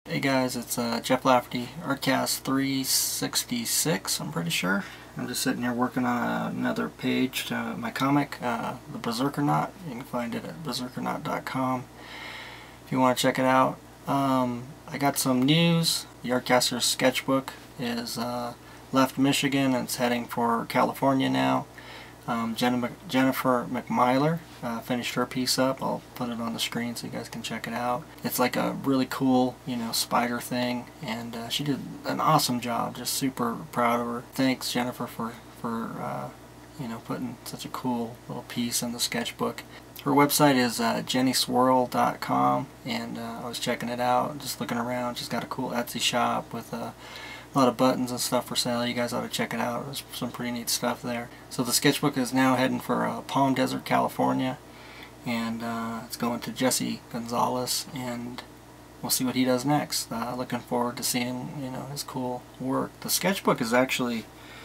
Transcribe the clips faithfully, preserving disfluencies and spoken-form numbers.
Hey guys, it's uh, Jeff Lafferty, Artcast three sixty-six, I'm pretty sure. I'm just sitting here working on another page to my comic, uh, The Berserkernaut. You can find it at berserkernaut dot com if you want to check it out. Um, I got some news. The Artcaster's sketchbook is uh, left Michigan and it's heading for California now. Um, Jen Jennifer McMyler uh, finished her piece up. I'll put it on the screen so you guys can check it out. It's like a really cool, you know, spider thing, and uh, she did an awesome job. Just super proud of her. Thanks, Jennifer, for for uh, you know, putting such a cool little piece in the sketchbook. Her website is uh, jenny swirl dot com, and uh, I was checking it out, just looking around. She's got a cool Etsy shop with a uh, a lot of buttons and stuff for sale. You guys ought to check it out. There's some pretty neat stuff there. So the sketchbook is now heading for uh, Palm Desert, California, and uh, it's going to Jesse Gonzalez, and we'll see what he does next. Uh, looking forward to seeing, you know, his cool work. The sketchbook is actually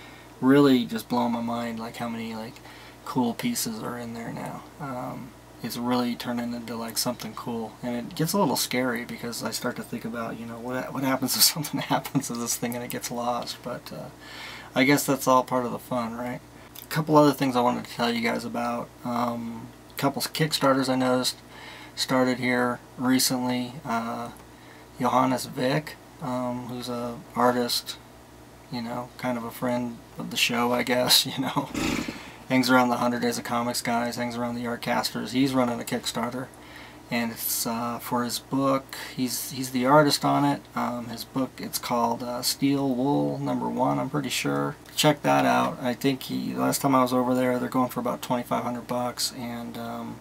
really just blowing my mind, like how many like cool pieces are in there now. Um, it's really turning into like something cool, and it gets a little scary because I start to think about, you know, what what happens if something happens to this thing and it gets lost. But uh, I guess that's all part of the fun, right? A couple other things I wanted to tell you guys about. Um, a couple Kickstarters I noticed started here recently. Uh, Johannes Vick, um, who's a artist, you know, kind of a friend of the show, I guess, you know. Hangs around the one hundred Days of Comics guys, hangs around the Artcasters. He's running a Kickstarter, and it's uh, for his book. He's he's the artist on it. Um, his book, it's called uh, Steel Wool Number One, I'm pretty sure. Check that out. I think he last time I was over there, they're going for about twenty-five hundred bucks, and um,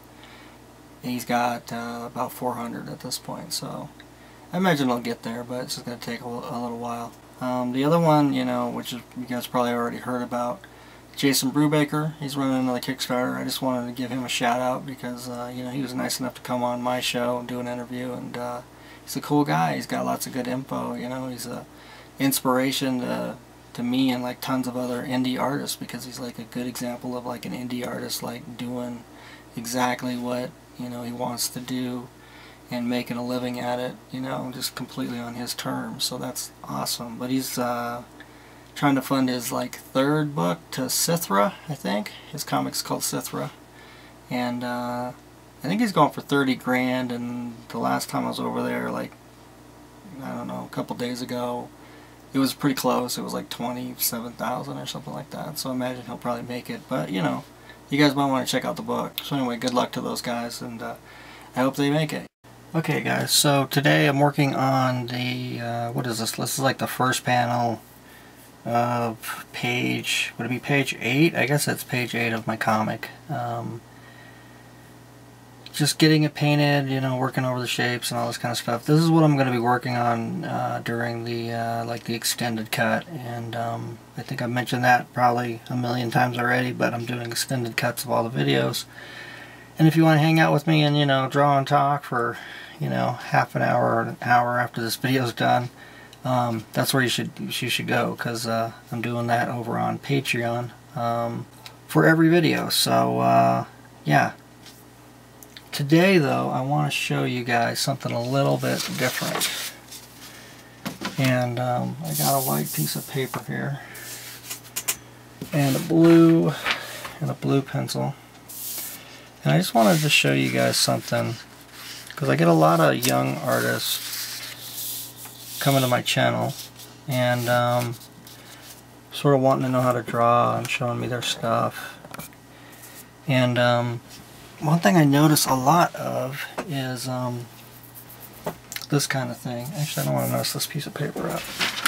he's got uh, about four hundred at this point. So I imagine he'll get there, but it's just going to take a, a little while. Um, the other one, you know, which is, you guys probably already heard about. Jason Brubaker, he's running another Kickstarter. I just wanted to give him a shout out because uh, you know, he was nice enough to come on my show and do an interview, and uh, he's a cool guy. He's got lots of good info. You know, he's a inspiration to to me and like tons of other indie artists, because he's like a good example of like an indie artist like doing exactly what, you know, he wants to do and making a living at it. You know, just completely on his terms. So that's awesome. But he's uh, trying to fund his like third book to Sithra, I think. His comic's called Sithra, and uh, I think he's going for thirty grand. And the last time I was over there, like I don't know, a couple days ago, it was pretty close. It was like twenty-seven thousand or something like that. So I imagine he'll probably make it. But you know, you guys might want to check out the book. So anyway, good luck to those guys, and uh, I hope they make it. Okay, guys. So today I'm working on the uh, what is this? This is like the first panel of page, would it be page eight? I guess it's page eight of my comic. Um, just getting it painted, you know, working over the shapes and all this kind of stuff. This is what I'm going to be working on uh, during the uh, like the extended cut, and um, I think I've mentioned that probably a million times already, but I'm doing extended cuts of all the videos. And if you want to hang out with me and, you know, draw and talk for, you know, half an hour or an hour after this video's done, Um, that's where you should you should go, because uh, I'm doing that over on Patreon um, for every video. So uh, yeah. Today though, I want to show you guys something a little bit different. And um, I got a white piece of paper here, and a blue, and a blue pencil. And I just wanted to show you guys something, because I get a lot of young artists coming to my channel and um, sort of wanting to know how to draw and showing me their stuff. And um, one thing I notice a lot of is um, this kind of thing. Actually, I don't want to mess this piece of paper up.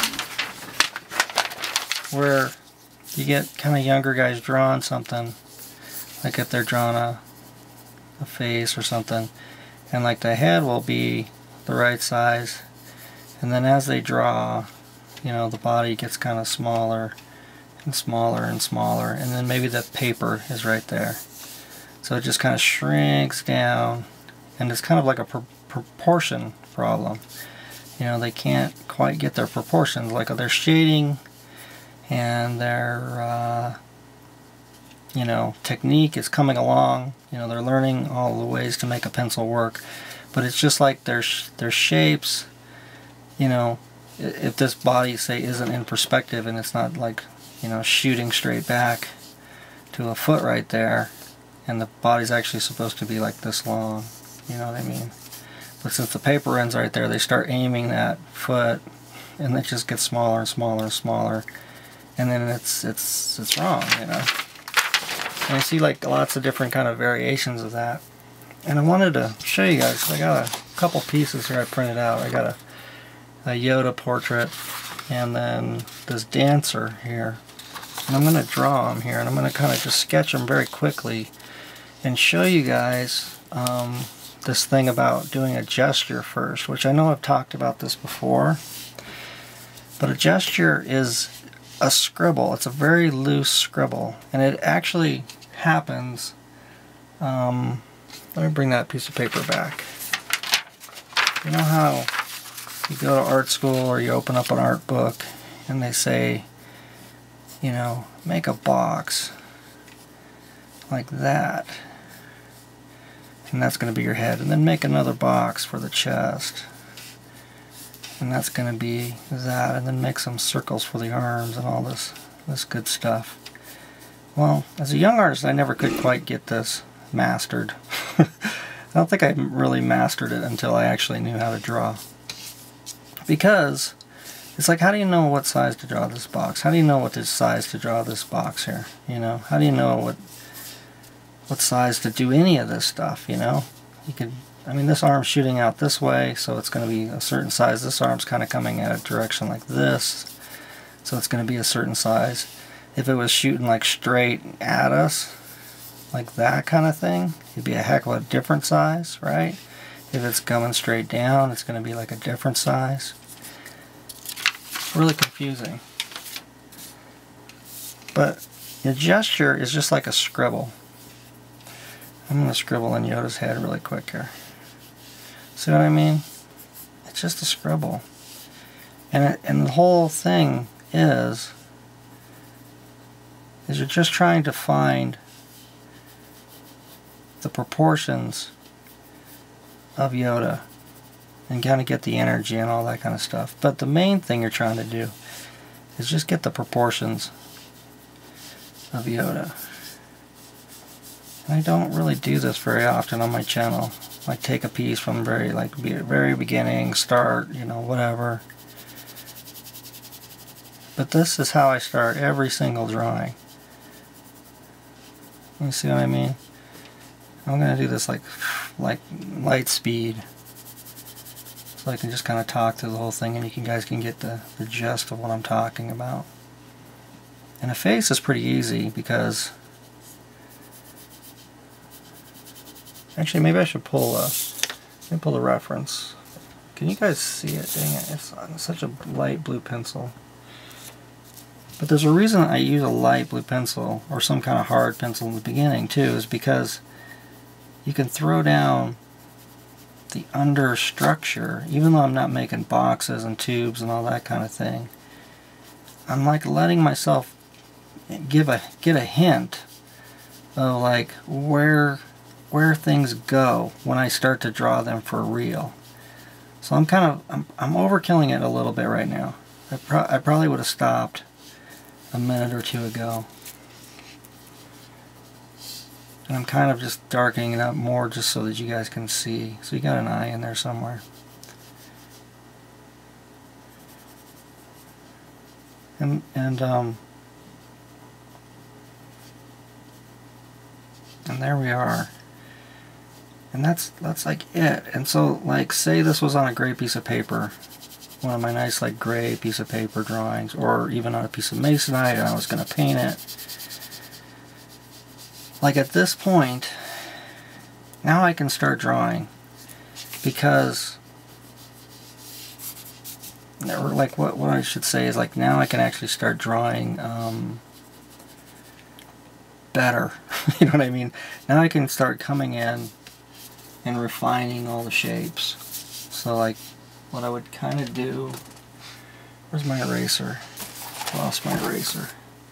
Where you get kind of younger guys drawing something, like if they're drawing a, a face or something, and like the head will be the right size, and then as they draw, you know, the body gets kind of smaller and smaller and smaller, and then maybe the paper is right there. So it just kind of shrinks down, and it's kind of like a pr proportion problem. You know, they can't quite get their proportions, like their shading and their, uh, you know, technique is coming along. You know, they're learning all the ways to make a pencil work, but it's just like their, sh their shapes you know, if this body, say, isn't in perspective and it's not like, you know, shooting straight back to a foot right there, and the body's actually supposed to be like this long, you know what I mean? But since the paper ends right there, they start aiming that foot, and it just gets smaller and smaller and smaller, and then it's it's it's wrong, you know. And I see like lots of different kind of variations of that. And I wanted to show you guys, I got a couple pieces here I printed out. I got a, a Yoda portrait, and then this dancer here. And I'm going to draw them here, and I'm going to kind of just sketch them very quickly and show you guys um, this thing about doing a gesture first, which I know I've talked about this before. But a gesture is a scribble. It's a very loose scribble, and it actually happens. Um, let me bring that piece of paper back. You know how you go to art school or you open up an art book and they say, you know, make a box like that, and that's going to be your head, and then make another box for the chest, and that's going to be that, and then make some circles for the arms and all this this good stuff. Well, as a young artist, I never could quite get this mastered. I don't think I really mastered it until I actually knew how to draw. Because it's like, how do you know what size to draw this box? How do you know what this size to draw this box here? You know, how do you know what what size to do any of this stuff? You know, you could. I mean, this arm's shooting out this way, so it's going to be a certain size. This arm's kind of coming at a direction like this, so it's going to be a certain size. If it was shooting like straight at us, like that kind of thing, it'd be a heck of a different size, right? If it's coming straight down, it's going to be like a different size. Really confusing. But your gesture is just like a scribble. I'm going to scribble in Yoda's head really quick here. See what I mean? It's just a scribble. And, it, and the whole thing is, is you're just trying to find the proportions of Yoda and kind of get the energy and all that kind of stuff. But the main thing you're trying to do is just get the proportions of Yoda. And I don't really do this very often on my channel. I take a piece from very like very beginning, start, you know, whatever. But this is how I start every single drawing. You see what I mean? I'm gonna do this like like light speed, so I can just kind of talk through the whole thing, and you can, guys can get the, the gist of what I'm talking about. And a face is pretty easy because, actually, maybe I should pull a let me pull the reference. Can you guys see it? Dang it! It's on such a light blue pencil. But there's a reason I use a light blue pencil or some kind of hard pencil in the beginning too, is because you can throw down the under structure, even though I'm not making boxes and tubes and all that kind of thing. I'm like letting myself give a get a hint of like where where things go when I start to draw them for real. So I'm kind of I'm I'm overkilling it a little bit right now. I, pro I probably would have stopped a minute or two ago. And I'm kind of just darkening it up more just so that you guys can see. So you got an eye in there somewhere. And and um and there we are. And that's that's like it. And so like say this was on a gray piece of paper, one of my nice like gray piece of paper drawings, or even on a piece of masonite, and I was going to paint it. Like at this point, now I can start drawing, because, or like what, what I should say is like now I can actually start drawing um, better. You know what I mean? Now I can start coming in and refining all the shapes. So like what I would kind of do, where's my eraser? Lost my eraser.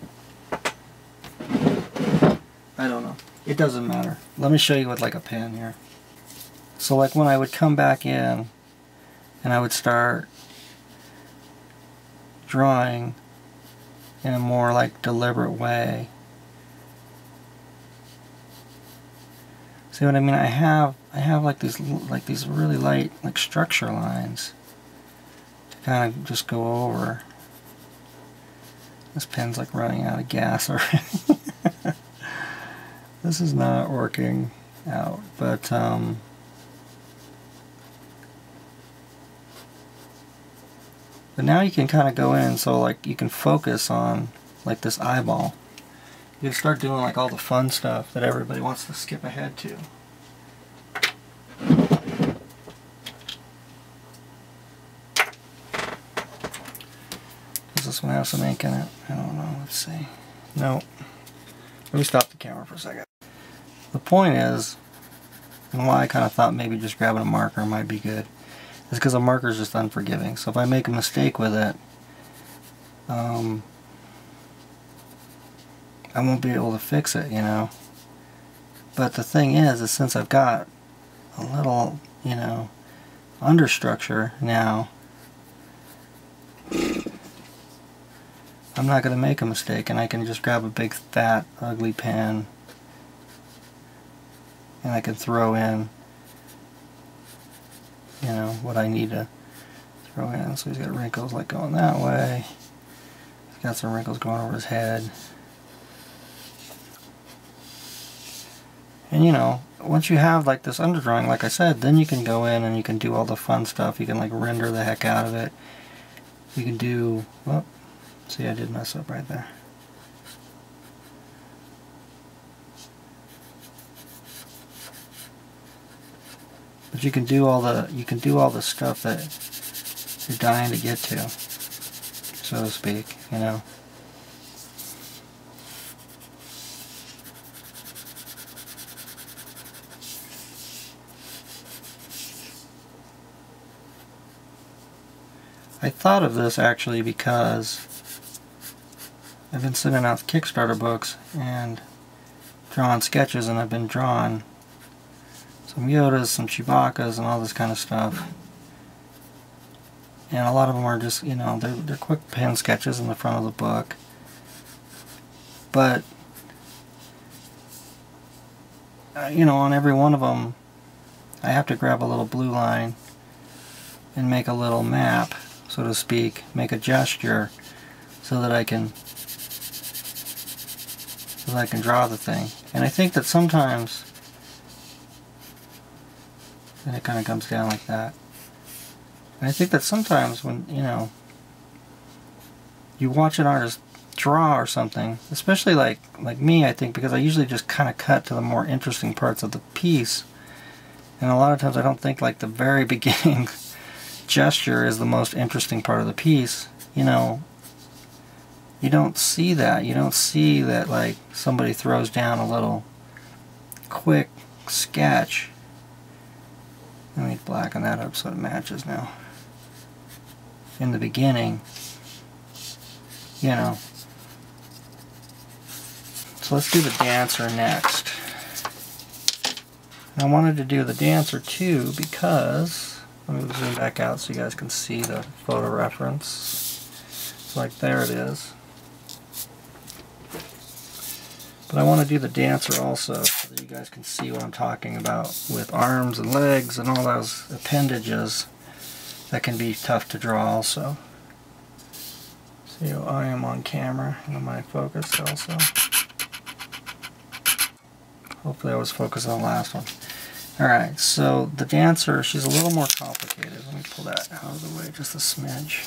I don't know. It doesn't matter. Let me show you with like a pen here. So like when I would come back in and I would start drawing in a more like deliberate way. See what I mean? I have I have like these like these really light like structure lines to kind of just go over. This pen's like running out of gas already. This is not working out, but um, but now you can kind of go in, so like you can focus on like this eyeball. You can start doing like all the fun stuff that everybody wants to skip ahead to. Does this one have some ink in it? I don't know. Let's see. No. Let me stop the camera for a second. The point is, and why I kind of thought maybe just grabbing a marker might be good, is because a marker is just unforgiving. So if I make a mistake with it, um, I won't be able to fix it, you know. But the thing is, is since I've got a little, you know, understructure now, I'm not going to make a mistake, and I can just grab a big, fat, ugly pen, and I can throw in, you know, what I need to throw in. So he's got wrinkles like going that way. He's got some wrinkles going over his head. And you know, once you have like this underdrawing, like I said, then you can go in and you can do all the fun stuff. You can like render the heck out of it. You can do, well, see, I did mess up right there. But you can do all the you can do all the stuff that you're dying to get to, so to speak, you know. I thought of this actually because I've been sending out Kickstarter books and drawing sketches, and I've been drawing some Yodas, some Chewbacca's, and all this kind of stuff. And a lot of them are just, you know, they're, they're quick pen sketches in the front of the book. But, uh, you know, on every one of them, I have to grab a little blue line and make a little map, so to speak, make a gesture so that I can so that I can draw the thing. And I think that sometimes, and it kind of comes down like that. And I think that sometimes when, you know, you watch an artist draw or something, especially like like me, I think, because I usually just kind of cut to the more interesting parts of the piece, and a lot of times I don't think like the very beginning gesture is the most interesting part of the piece. You know, you don't see that. You don't see that like somebody throws down a little quick sketch. Let me blacken that up so it matches now. In the beginning, you know. So let's do the dancer next. And I wanted to do the dancer too because, let me zoom back out so you guys can see the photo reference. It's like, there it is. But I want to do the dancer also so that you guys can see what I'm talking about with arms and legs and all those appendages that can be tough to draw also. See how I am on camera and am I focused also? Hopefully I was focused on the last one. Alright, so the dancer, she's a little more complicated. Let me pull that out of the way just a smidge.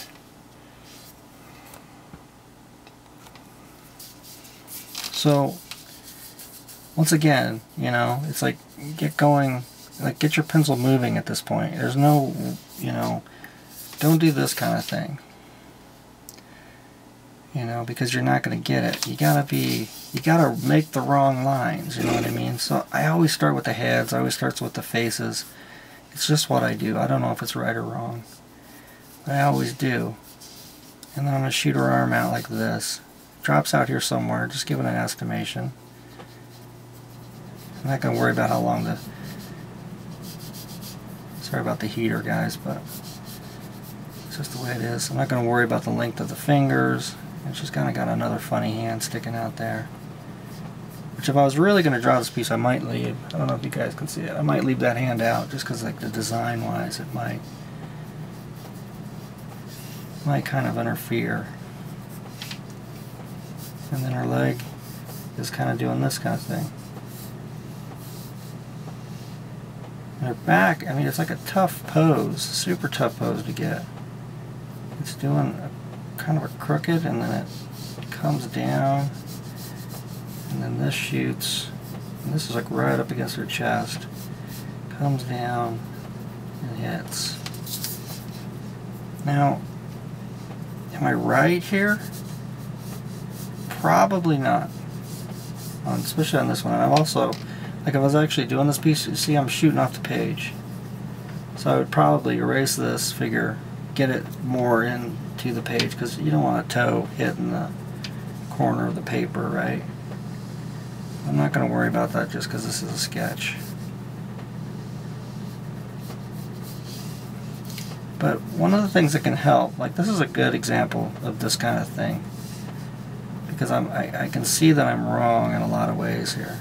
So, once again, you know, it's like, get going, like get your pencil moving at this point. There's no, you know, don't do this kind of thing. You know, because you're not going to get it. You gotta be, you gotta make the wrong lines, you know what I mean? So I always start with the heads, I always start with the faces. It's just what I do. I don't know if it's right or wrong. But I always do. And then I'm going to shoot her arm out like this. Drops out here somewhere, just give it an estimation. I'm not going to worry about how long the... Sorry about the heater, guys, but... just the way it is. I'm not going to worry about the length of the fingers. It's just kind of got another funny hand sticking out there. Which if I was really going to draw this piece, I might leave. I don't know if you guys can see it. I might leave that hand out just because, like, the design-wise, it might might kind of interfere. And then her leg is kind of doing this kind of thing. And her back, I mean, it's like a tough pose, super tough pose to get. It's doing a, kind of a crooked, and then it comes down. And then this shoots, and this is like right up against her chest, comes down and hits. Now, am I right here? Probably not, on, especially on this one. And I've also, like if I was actually doing this piece, you see I'm shooting off the page. So I would probably erase this figure, get it more into the page, because you don't want a toe hitting the corner of the paper, right? I'm not going to worry about that just because this is a sketch. But one of the things that can help, like this is a good example of this kind of thing, because I'm, I, I can see that I'm wrong in a lot of ways here.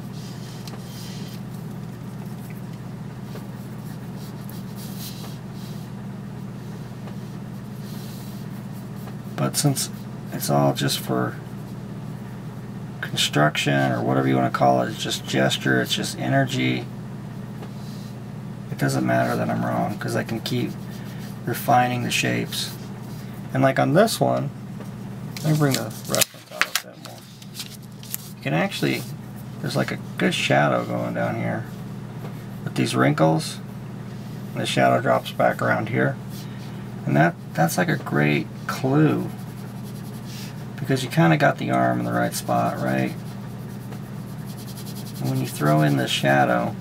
But since it's all just for construction, or whatever you want to call it, it's just gesture, it's just energy, it doesn't matter that I'm wrong, because I can keep refining the shapes. And like on this one, let me bring the reference out a bit more. You can actually, there's like a good shadow going down here with these wrinkles, and the shadow drops back around here, and that that's like a great clue, because you kind of got the arm in the right spot, right? And when you throw in the shadow,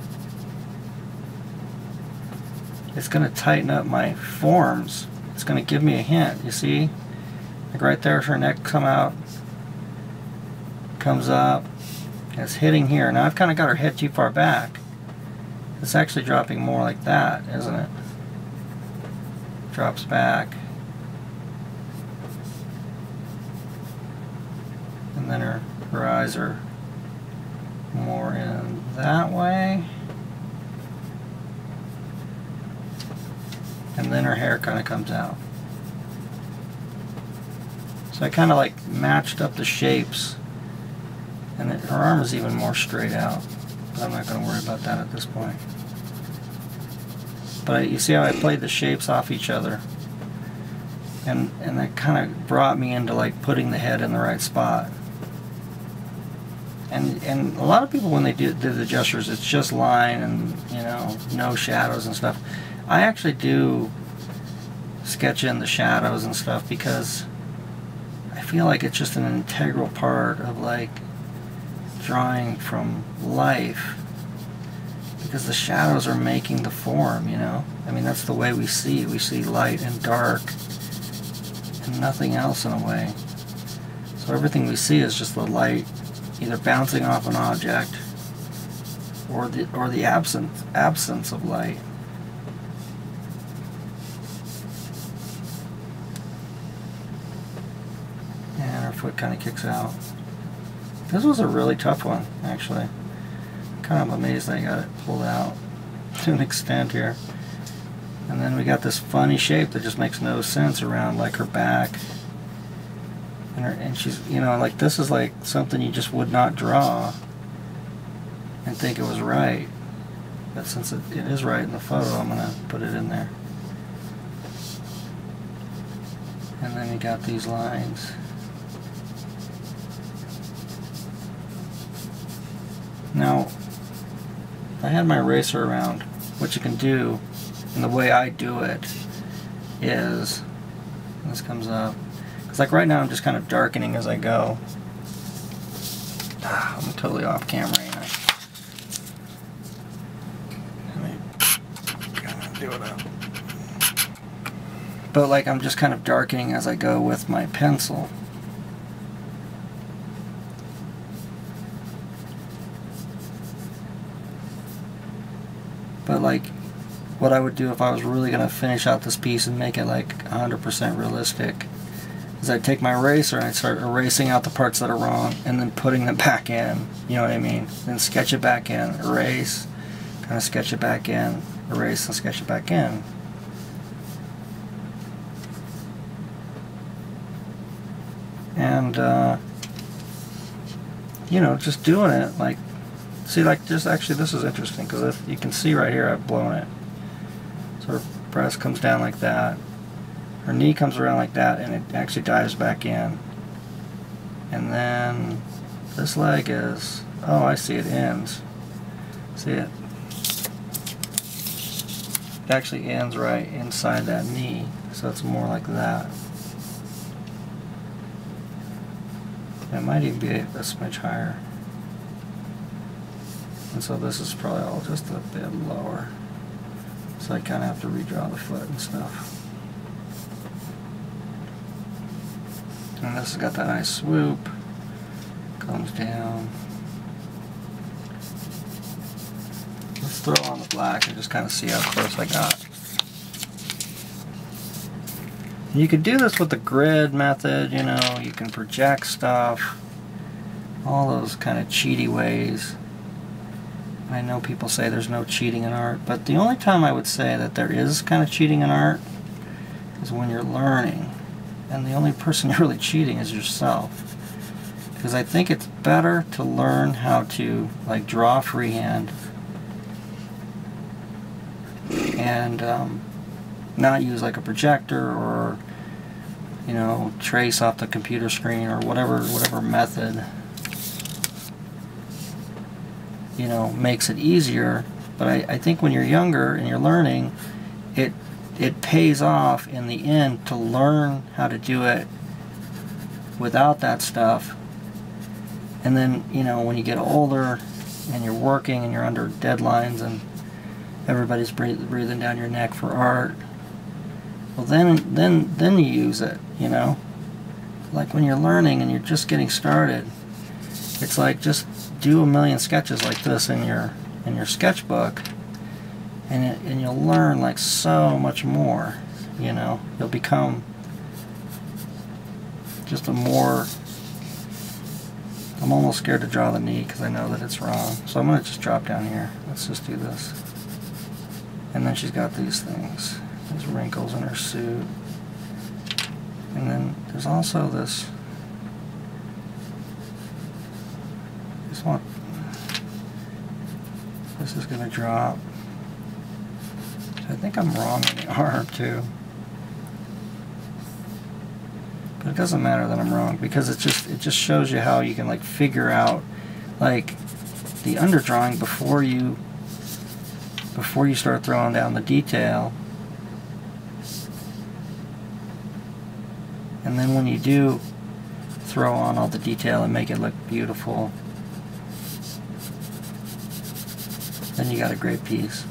it's going to tighten up my forms. It's going to give me a hint, you see? Like right there's her neck come out, comes up, and it's hitting here. Now I've kind of got her head too far back. It's actually dropping more like that, isn't it? Drops back. And then her, her eyes are more in that way. And then her hair kind of comes out. So I kind of like matched up the shapes. And it, her arm is even more straight out. But I'm not going to worry about that at this point. But I, you see how I played the shapes off each other? And, and that kind of brought me into like putting the head in the right spot. And, and a lot of people, when they do, do the gestures, it's just line and, you know, no shadows and stuff. I actually do sketch in the shadows and stuff because I feel like it's just an integral part of like drawing from life, because the shadows are making the form, you know. I mean, that's the way we see it. We see light and dark and nothing else in a way. So everything we see is just the light either bouncing off an object or the or the absence absence of light. And her foot kind of kicks out. This was a really tough one, actually. Kind of amazed I got it pulled out to an extent here. And then we got this funny shape that just makes no sense around like her back. And, her, and she's, you know, like this is like something you just would not draw and think it was right. But since it, it is right in the photo, I'm going to put it in there. And then we got these lines. Now, I had my eraser around. What you can do, and the way I do it, is, this comes up, because like right now I'm just kind of darkening as I go. Ah, I'm totally off camera, ain't I? Let me do it up. But like I'm just kind of darkening as I go with my pencil. But like, what I would do if I was really going to finish out this piece and make it like one hundred percent realistic is I'd take my eraser and I'd start erasing out the parts that are wrong and then putting them back in, you know what I mean? Then sketch it back in, erase, kind of sketch it back in, erase and sketch it back in. And, uh, you know, just doing it, like, see, like, just actually, this is interesting, because if you can see right here, I've blown it. So her breast comes down like that. Her knee comes around like that, and it actually dives back in. And then this leg is, oh, I see, it ends. See it? It actually ends right inside that knee, so it's more like that. It might even be a smidge higher. And so this is probably all just a bit lower. So I kind of have to redraw the foot and stuff. And this has got that nice swoop. Comes down. Let's throw on the black and just kind of see how close I got. You could do this with the grid method, you know, you can project stuff, all those kind of cheaty ways. I know people say there's no cheating in art, but the only time I would say that there is kind of cheating in art is when you're learning. And the only person you're really cheating is yourself. Because I think it's better to learn how to, like, draw freehand and um, not use like a projector or, you know, trace off the computer screen or whatever whatever method, you know, makes it easier. But I, I think when you're younger and you're learning, it it pays off in the end to learn how to do it without that stuff. And then, you know, when you get older and you're working and you're under deadlines and everybody's breathing, breathing down your neck for art, well then then then you use it, you know. Like when you're learning and you're just getting started, it's like just do a million sketches like this in your in your sketchbook, and it, and you'll learn like so much more, you know. You'll become just a more, I'm almost scared to draw the knee because I know that it's wrong. So I'm going to just drop down here. Let's just do this. And then she's got these things, these wrinkles in her suit. And then there's also this, this one, this is going to drop. I think I'm wrong in the arm too. But it doesn't matter that I'm wrong, because it just it just shows you how you can like figure out like the underdrawing before you before you start throwing down the detail. And then when you do throw on all the detail and make it look beautiful, then you got a great piece.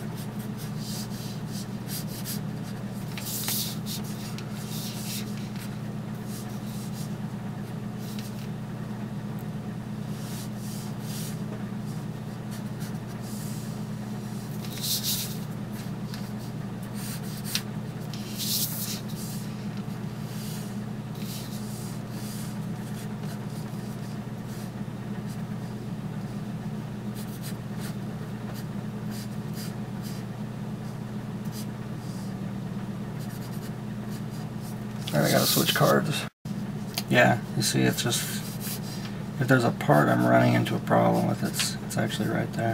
I gotta switch cards. Yeah, you see, it's just, if there's a part I'm running into a problem with, it's, it's actually right there.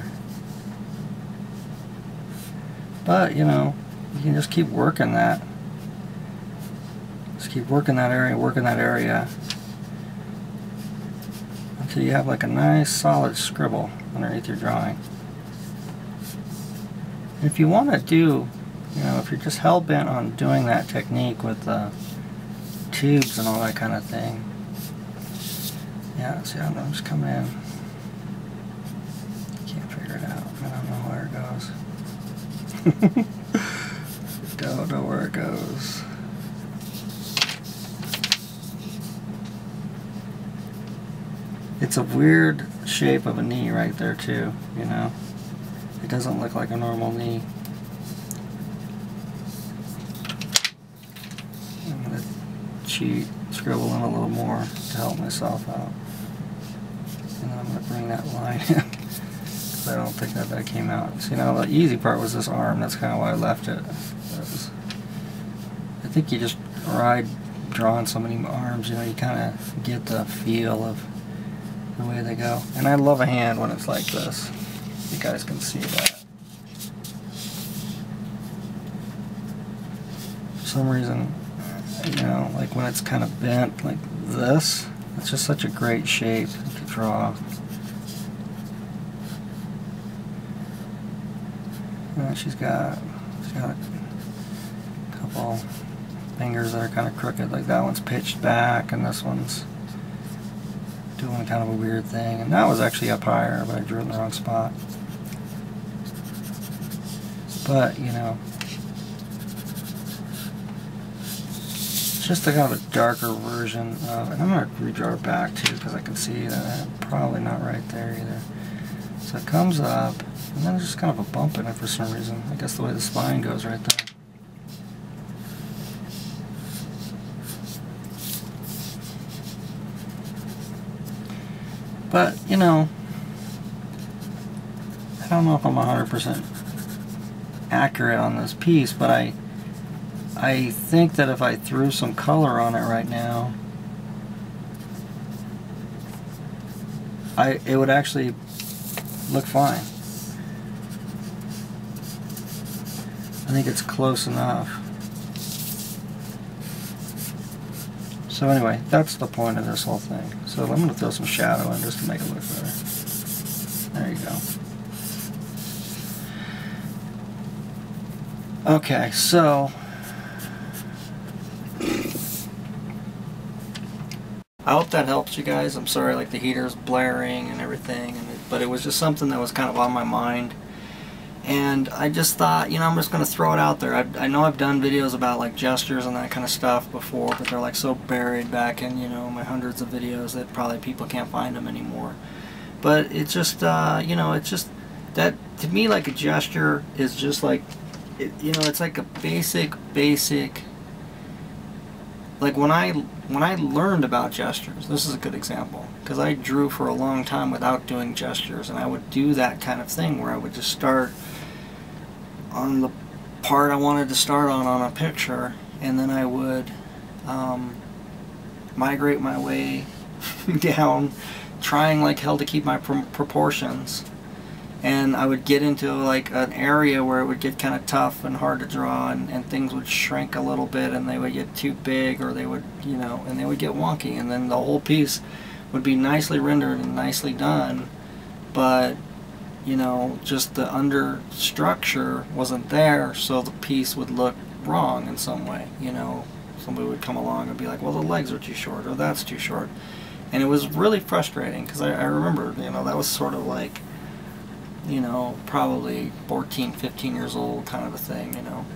But, you know, you can just keep working that. Just keep working that area, working that area, until you have like a nice solid scribble underneath your drawing. And if you want to do, you know, if you're just hell-bent on doing that technique with uh, tubes and all that kind of thing. Yeah, see, I'm just coming in. Can't figure it out. I don't know where it goes. Don't know where it goes. It's a weird shape of a knee right there too, you know. It doesn't look like a normal knee. sheet, scribble in a little more to help myself out. And then I'm going to bring that line in, because I don't think that that came out. See, now the easy part was this arm. That's kind of why I left it. Was, I think you just ride drawing so many arms, you know, you kind of get the feel of the way they go. And I love a hand when it's like this. You guys can see that. For some reason, you know, like when it's kind of bent like this, it's just such a great shape to draw. And she's got, she's got a couple fingers that are kind of crooked, like that one's pitched back and this one's doing kind of a weird thing. And that was actually up higher, but I drew it in the wrong spot. But, you know, it's just a kind of a darker version of, and I'm going to redraw it back too, because I can see that I'm probably not right there either. So it comes up, and then there's just kind of a bump in it for some reason. I guess the way the spine goes right there. But, you know, I don't know if I'm one hundred percent accurate on this piece, but I I think that if I threw some color on it right now, I it would actually look fine. I think it's close enough. So anyway, that's the point of this whole thing. So I'm going to throw some shadow in just to make it look better. There you go. Okay, so I hope that helps you guys. I'm sorry, like the heater's blaring and everything, and it, but it was just something that was kind of on my mind. And I just thought, you know, I'm just going to throw it out there. I, I know I've done videos about like gestures and that kind of stuff before, but they're like so buried back in, you know, my hundreds of videos that probably people can't find them anymore. But it's just, uh, you know, it's just, that, to me, like a gesture is just like, it, you know, it's like a basic, basic, like when I, when I learned about gestures, this is a good example, because I drew for a long time without doing gestures, and I would do that kind of thing where I would just start on the part I wanted to start on on a picture, and then I would um, migrate my way down, trying like hell to keep my pr proportions, and I would get into like an area where it would get kind of tough and hard to draw, and, and things would shrink a little bit, and they would get too big, or they would, you know, and they would get wonky, and then the whole piece would be nicely rendered and nicely done, but you know, just the under structure wasn't there, so the piece would look wrong in some way. You know, somebody would come along and be like, well, the legs are too short, or that's too short. And it was really frustrating, because I, I remember, you know, that was sort of like, you know, probably fourteen, fifteen years old kind of a thing, you know.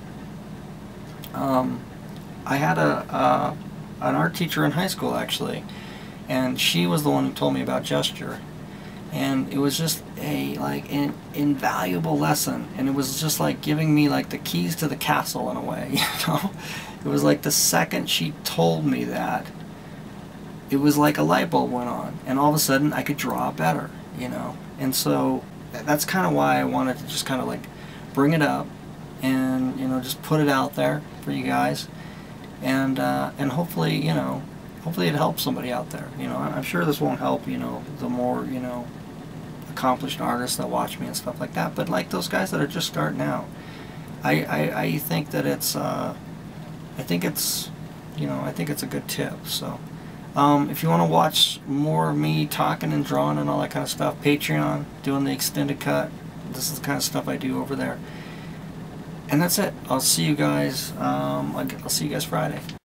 Um, I had a, uh, an art teacher in high school, actually, and she was the one who told me about gesture. And it was just a like an invaluable lesson, and it was just like giving me like the keys to the castle in a way, you know. It was like the second she told me that, it was like a light bulb went on, and all of a sudden I could draw better, you know. And so that's kind of why I wanted to just kind of like bring it up, and you know, just put it out there for you guys, and uh, and hopefully, you know, hopefully it helps somebody out there. You know, I'm sure this won't help, you know, the more, you know, accomplished artists that watch me and stuff like that, but like those guys that are just starting out, I, I, I think that it's, uh, I think it's, you know, I think it's a good tip. So, um, if you want to watch more of me talking and drawing and all that kind of stuff, Patreon, doing the extended cut, this is the kind of stuff I do over there. And that's it. I'll see you guys, um, I'll see you guys Friday.